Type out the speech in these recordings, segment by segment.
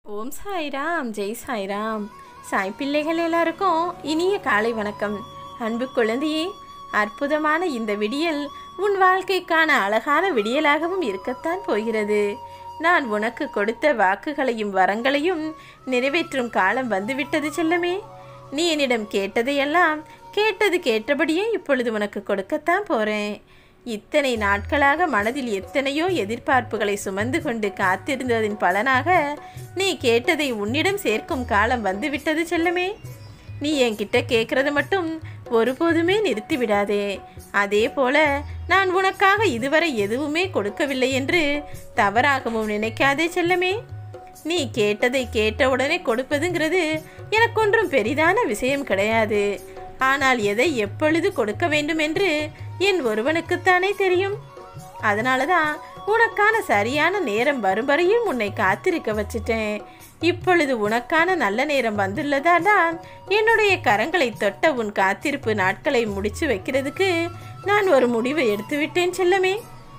ஓம் சாய்ராம், ஜெய் சாய்ராம். சாய் பிள்ளைகள் எல்லாருக்கும் இனிய காலை வணக்கம். அன்பு குழந்தையே, அற்புதமான இந்த விடியல் உன் வாழ்க்கைக்கான அழகான விடியலாகவும் இருக்கத்தான் போகிறது. நான் உனக்கு கொடுத்த வாக்குகளையும் வரங்களையும் நிறைவேற்றும் காலம் வந்துவிட்டது செல்லமே. நீ என்னிடம் கேட்டதையெல்லாம் கேட்டபடியே இப்பொழுது உனக்கு கொடுக்கத்தான் போகிறேன். இத்தனை நாட்களாக மனதில் எத்தனையோ எதிர்பார்ப்புகளை சுமந்து கொண்டு காத்திருந்ததின் பலனாக நீ கேட்டதை உன்னிடம் சேர்க்கும் காலம் வந்துவிட்டது செல்லமே. நீ என்கிட்ட கேட்கறது மட்டும் ஒருபோதுமே நிறுத்திவிடாதே. அதே போல நான் உனக்காக இதுவரை எதுவுமே கொடுக்கவில்லை என்று தவறாகவும் நினைக்காதே செல்லமே. நீ கேட்டதை கேட்டவுடனே கொடுப்பதுங்கிறது எனக்கு ஒன்றும் பெரிதான விஷயம் கிடையாது. ஆனால் எதை எப்பொழுது கொடுக்க வேண்டும் என்று என் ஒருவனுக்குத்தானே தெரியும். அதனால தான் உனக்கான சரியான நேரம் வரும் வரையும் உன்னை காத்திருக்க வச்சிட்டேன். இப்பொழுது உனக்கான நல்ல நேரம் வந்துள்ளதால் தான் என்னுடைய கரங்களை தொட்ட உன் காத்திருப்பு நாட்களை முடிச்சு வைக்கிறதுக்கு நான் ஒரு முடிவை எடுத்துவிட்டேன் செல்லமே.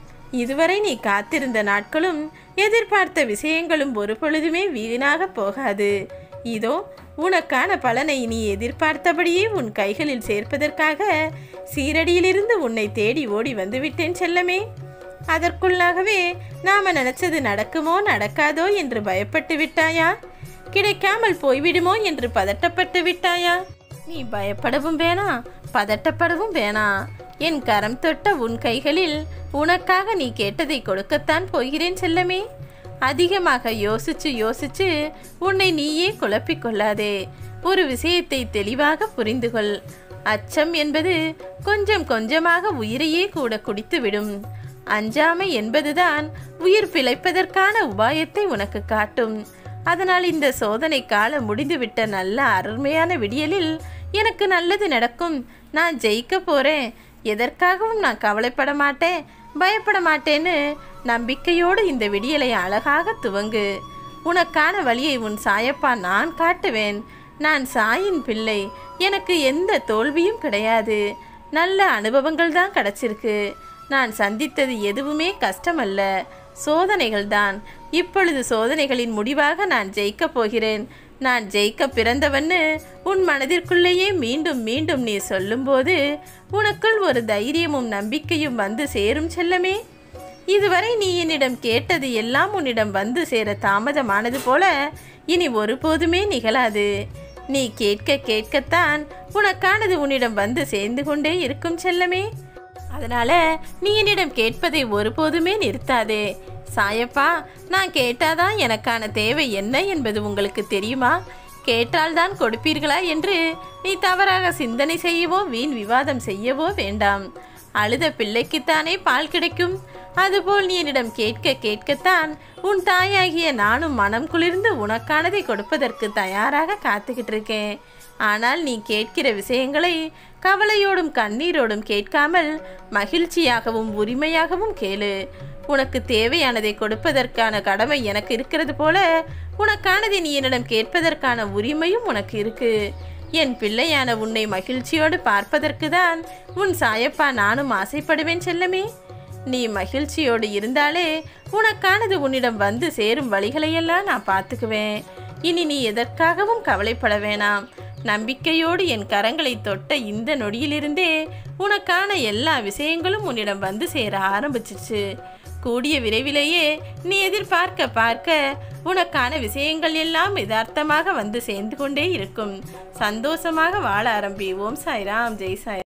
இதுவரை நீ காத்திருந்த நாட்களும் எதிர்பார்த்த விஷயங்களும் ஒரு பொழுதுமே வீணாக போகாது. இதோ உனக்கான பலனை நீ எதிர்பார்த்தபடியே உன் கைகளில் சேர்ப்பதற்காக சீரடியிலிருந்து உன்னை தேடி ஓடி வந்துவிட்டேன் செல்லமே. அதற்குள்ளாகவே நாம நினைச்சது நடக்குமோ நடக்காதோ என்று பயப்பட்டு விட்டாயா? கிடைக்காமல் போய்விடுமோ என்று பதட்டப்பட்டு விட்டாயா? நீ பயப்படவும் வேணாம், பதட்டப்படவும் வேணாம். என் கரம் தொட்ட உன் கைகளில் உனக்காக நீ கேட்டதை கொடுக்கத்தான் போகிறேன் செல்லமே. அதிகமாக யோசிச்சு உன்னை நீயே குழப்பிக்கொள்ளாதே. ஒரு விஷயத்தை தெளிவாக புரிந்து கொள். அச்சம் என்பது கொஞ்சம் கொஞ்சமாக உயிரையே கூட குடித்துவிடும். அஞ்சாமை என்பதுதான் உயிர் பிழைப்பதற்கான உபாயத்தை உனக்கு காட்டும். அதனால் இந்த சோதனை காலம் முடிந்துவிட்ட நல்ல அருமையான விடியலில் எனக்கு நல்லது நடக்கும். நான் ஜெயிக்க போறேன். எதற்காகவும் நான் கவலைப்பட மாட்டேன், பயப்பட மாட்டேன்னு நம்பிக்கையோடு இந்த விடியலை அழகாக துவங்கு. உனக்கான வழியை உன் சாயப்பா நான் காட்டுவேன். நான் சாயின் பிள்ளை. எனக்கு எந்த தோல்வியும் கிடையாது. நல்ல அனுபவங்கள் தான் கிடைச்சிருக்கு. நான் சந்தித்தது எதுவுமே கஷ்டமல்ல, சோதனைகள் தான். இப்பொழுது சோதனைகளின் முடிவாக நான் ஜெயிக்க போகிறேன். நான் ஜெயிக்க பிறந்தவன்னு உன் மனதிற்குள்ளேயே மீண்டும் மீண்டும் நீ சொல்லும்போது உனக்குள் ஒரு தைரியமும் நம்பிக்கையும் வந்து சேரும் செல்லமே. இதுவரை நீ என்னிடம் கேட்டது எல்லாம் உன்னிடம் வந்து சேர தாமதமானது போல இனி ஒருபோதுமே நிகழாது. நீ கேட்கத்தான் உனக்கானது உன்னிடம் வந்து சேர்ந்து கொண்டே இருக்கும் செல்லமே. அதனால நீ என்னிடம் கேட்பதை ஒருபோதுமே நிறுத்தாதே. சாயப்பா, நான் கேட்டாதான் எனக்கான தேவை என்ன என்பது உங்களுக்கு தெரியுமா? கேட்டால்தான் கொடுப்பீர்களா என்று நீ தவறாக சிந்தனை செய்யவோ வீண் விவாதம் செய்யவோ வேண்டாம். அழுத பிள்ளைக்குத்தானே பால் கிடைக்கும். அதுபோல் நீ என்னிடம் கேட்கத்தான் உன் தாயாகிய நானும் மனம் குளிர்ந்து உனக்கானதை கொடுப்பதற்கு தயாராக காத்துக்கிட்டு இருக்கேன். ஆனால் நீ கேட்கிற விஷயங்களை கவலையோடும் கண்ணீரோடும் கேட்காமல் மகிழ்ச்சியாகவும் உரிமையாகவும் கேளு. உனக்கு தேவையானதை கொடுப்பதற்கான கடமை எனக்கு இருக்கிறது போல உனக்கானதை நீ என்னிடம் கேட்பதற்கான உரிமையும் உனக்கு இருக்கு. என் பிள்ளையான உன்னை மகிழ்ச்சியோடு பார்ப்பதற்கு தான் உன் சாயப்பா நானும் ஆசைப்படுவேன் செல்லமே. நீ மகிழ்ச்சியோடு இருந்தாலே உனக்கானது உன்னிடம் வந்து சேரும் வழிகளையெல்லாம் நான் பார்த்துக்குவேன். இனி நீ எதற்காகவும் கவலைப்பட வேணாம். நம்பிக்கையோடு என் கரங்களை தொட்ட இந்த நொடியிலிருந்தே உனக்கான எல்லா விஷயங்களும் உன்னிடம் வந்து சேர ஆரம்பிச்சிச்சு. கூடிய விரைவிலேயே நீ பார்க்க உனக்கான விஷயங்கள் எல்லாம் யதார்த்தமாக வந்து சேர்ந்து கொண்டே இருக்கும். சந்தோஷமாக வாழ ஆரம்பி. ஓம் சாய்ராம், ஜெய் சாய்.